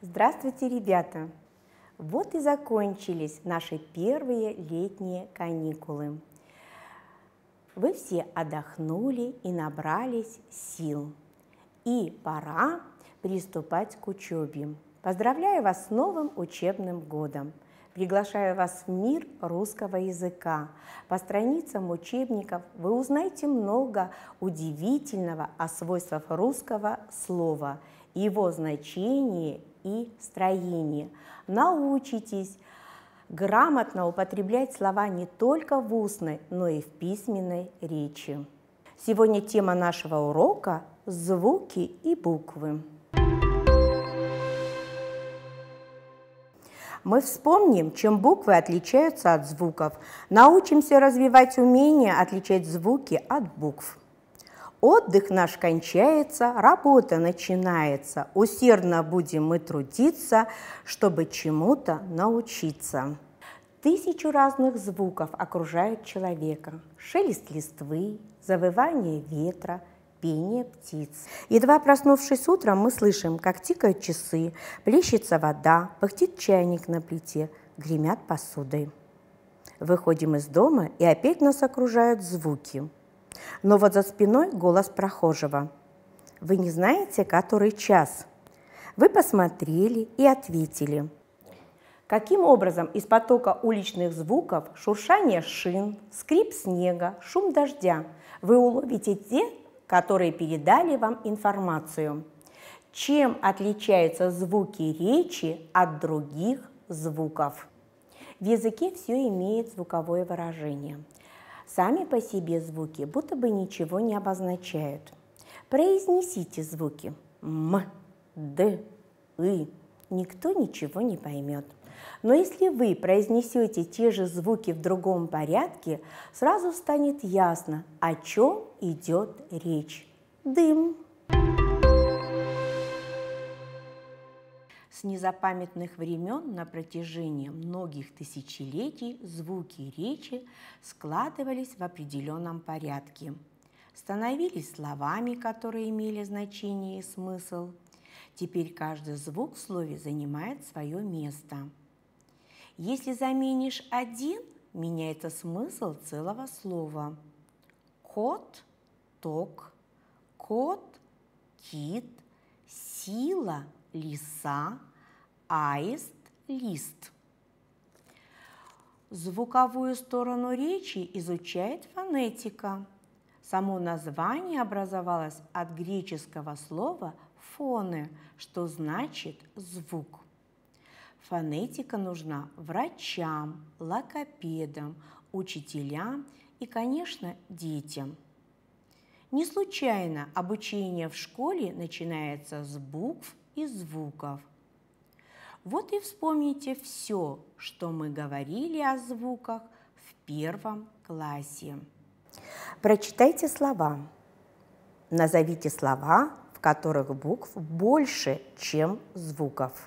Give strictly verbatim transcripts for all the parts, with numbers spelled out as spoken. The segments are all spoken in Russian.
Здравствуйте, ребята! Вот и закончились наши первые летние каникулы. Вы все отдохнули и набрались сил. И пора приступать к учебе. Поздравляю вас с новым учебным годом! Приглашаю вас в мир русского языка. По страницам учебников вы узнаете много удивительного о свойствах русского слова, его значении и строении. Научитесь грамотно употреблять слова не только в устной, но и в письменной речи. Сегодня тема нашего урока – звуки и буквы. Мы вспомним, чем буквы отличаются от звуков, научимся развивать умение отличать звуки от букв. Отдых наш кончается, работа начинается. Усердно будем мы трудиться, чтобы чему-то научиться. Тысячу разных звуков окружают человека. Шелест листвы, завывание ветра, пение птиц. Едва проснувшись утром, мы слышим, как тикают часы, плещется вода, пыхтит чайник на плите, гремят посудой. Выходим из дома, и опять нас окружают звуки. Но вот за спиной голос прохожего. Вы не знаете, который час? Вы посмотрели и ответили. Каким образом из потока уличных звуков, шуршание шин, скрип снега, шум дождя вы уловите те, которые передали вам информацию? Чем отличаются звуки речи от других звуков? В языке все имеет звуковое выражение. Сами по себе звуки будто бы ничего не обозначают. Произнесите звуки м, д, и. Никто ничего не поймет. Но если вы произнесете те же звуки в другом порядке, сразу станет ясно, о чем идет речь. Дым. С незапамятных времен на протяжении многих тысячелетий звуки речи складывались в определенном порядке, становились словами, которые имели значение и смысл. Теперь каждый звук в слове занимает свое место. Если заменишь один, меняется смысл целого слова. Кот – ток, кот – кит, сила – лиса, аист – лист. Звуковую сторону речи изучает фонетика. Само название образовалось от греческого слова «фоне», что значит «звук». Фонетика нужна врачам, логопедам, учителям и, конечно, детям. Не случайно обучение в школе начинается с букв и звуков. Вот и вспомните все, что мы говорили о звуках в первом классе. Прочитайте слова. Назовите слова, в которых букв больше, чем звуков.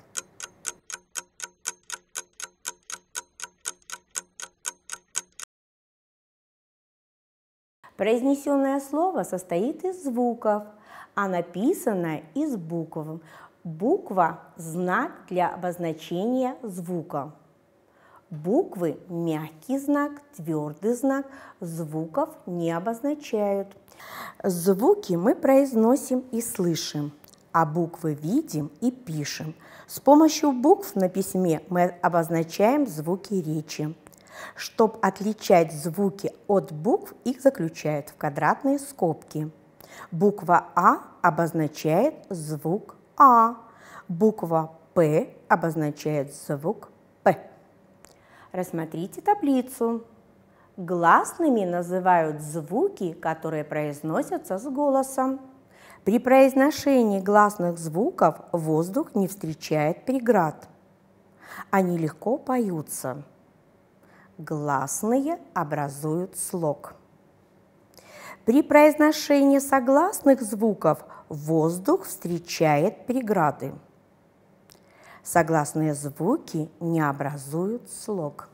Произнесенное слово состоит из звуков, а написанное из букв. Буква – знак для обозначения звука. Буквы – мягкий знак, твердый знак, звуков не обозначают. Звуки мы произносим и слышим, а буквы видим и пишем. С помощью букв на письме мы обозначаем звуки речи. Чтобы отличать звуки от букв, их заключают в квадратные скобки. Буква А обозначает звук А, буква П обозначает звук П. Рассмотрите таблицу. Гласными называют звуки, которые произносятся с голосом. При произношении гласных звуков воздух не встречает преград. Они легко поются. Гласные образуют слог. При произношении согласных звуков воздух встречает преграды. Согласные звуки не образуют слог.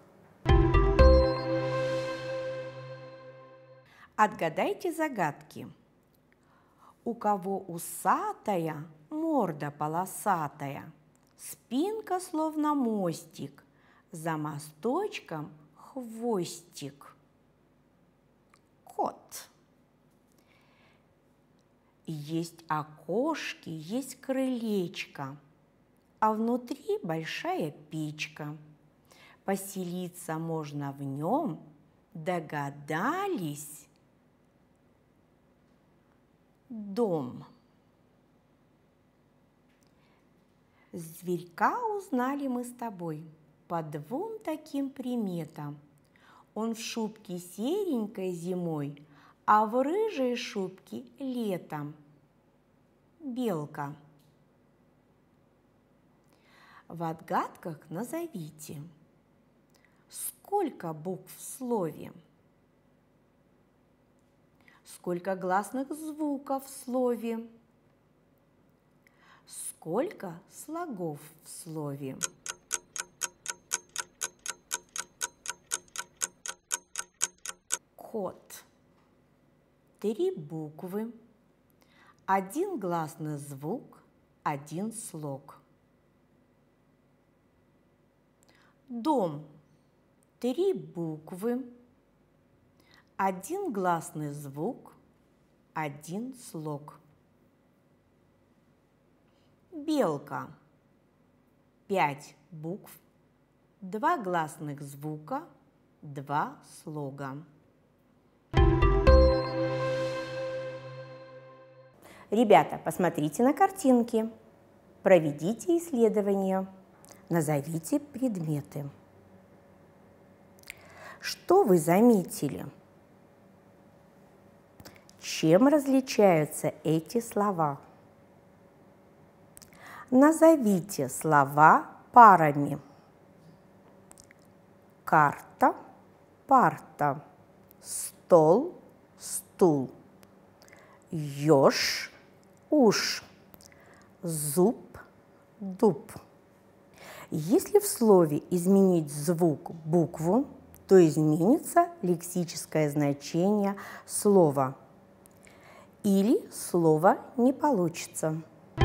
Отгадайте загадки. У кого усатая, морда полосатая, Спинка словно мостик, за мосточком хвостик. Кот. Есть окошки, есть крылечко, а внутри большая печка. Поселиться можно в нем, догадались? Дом. Зверька узнали мы с тобой по двум таким приметам. Он в шубке серенькой зимой, а в рыжей шубке летом. Белка. В отгадках назовите, сколько букв в слове, сколько гласных звуков в слове, сколько слогов в слове. Кот. Три буквы, один гласный звук, один слог. Дом. Три буквы, один гласный звук, один слог. Белка. Пять букв, два гласных звука, два слога. Ребята, посмотрите на картинки, проведите исследования, назовите предметы. Что вы заметили? Чем различаются эти слова? Назовите слова парами. Карта, парта, стол, стул, еж, уж, зуб, дуб. Если в слове изменить звук, букву, то изменится лексическое значение слова или слово не получится.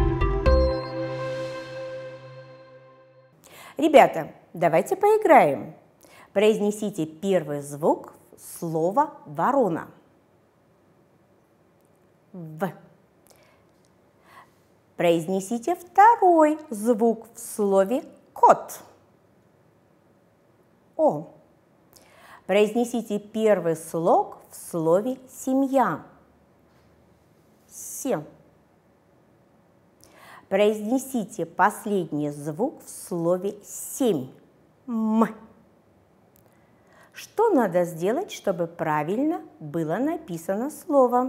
Ребята, давайте поиграем. Произнесите первый звук слова ворона. В. Произнесите второй звук в слове кот. О. Произнесите первый слог в слове семья. Се. Произнесите последний звук в слове семь. М. Что надо сделать, чтобы правильно было написано слово?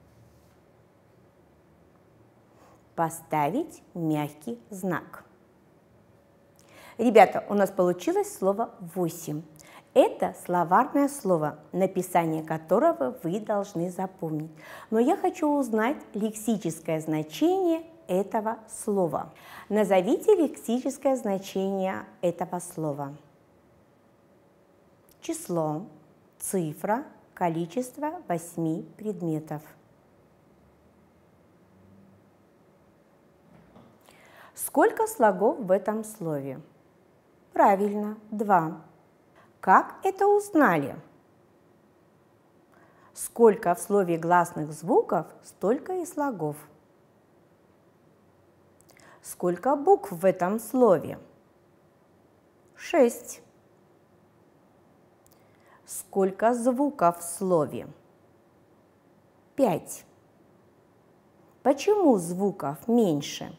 Поставить мягкий знак. Ребята, у нас получилось слово восемь. Это словарное слово, написание которого вы должны запомнить. Но я хочу узнать лексическое значение этого слова. Назовите лексическое значение этого слова. Число, цифра, количество восьми предметов. Сколько слогов в этом слове? Правильно, два. Как это узнали? Сколько в слове гласных звуков, столько и слогов. Сколько букв в этом слове? Шесть. Сколько звуков в слове? Пять. Почему звуков меньше?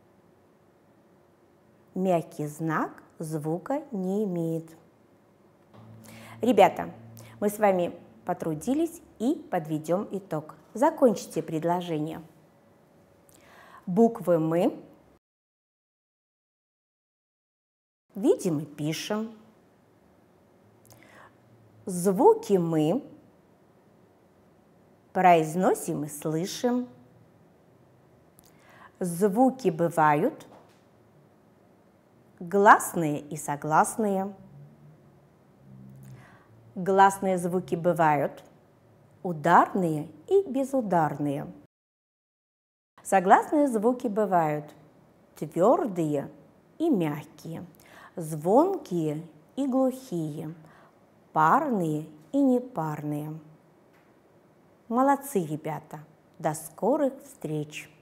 Мягкий знак звука не имеет. Ребята, мы с вами потрудились и подведем итог. Закончите предложение. Буквы мы видим и пишем. Звуки мы произносим и слышим. Звуки бывают гласные и согласные. Гласные звуки бывают ударные и безударные. Согласные звуки бывают твердые и мягкие, звонкие и глухие, парные и непарные. Молодцы, ребята! До скорых встреч!